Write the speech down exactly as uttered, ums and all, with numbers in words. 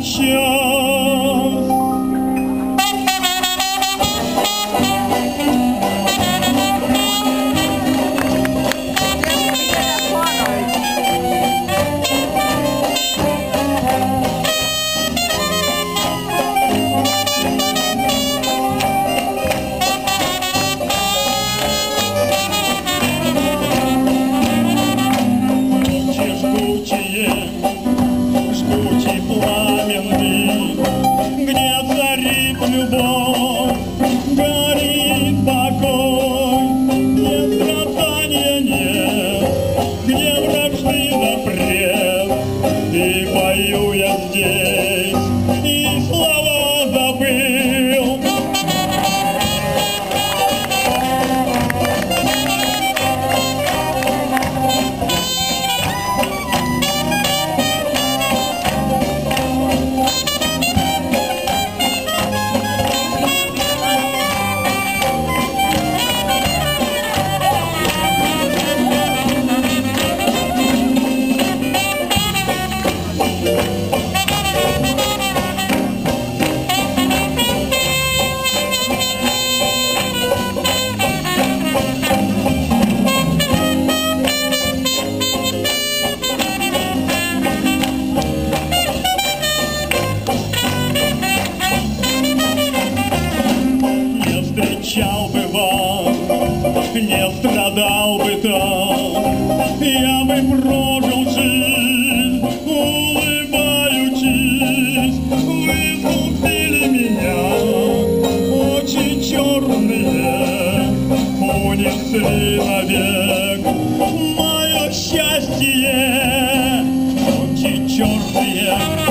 час. Жгучий пламенный, где царит любовь, горит покой, где страдания нет, где вражды запрет. И пою я здесь, и слова забыл. Встречал бы вас, не страдал бы так, я бы прожил жизнь, улыбаючись. Вы купили меня, очи черные, унесли навек мое счастье, очи черные.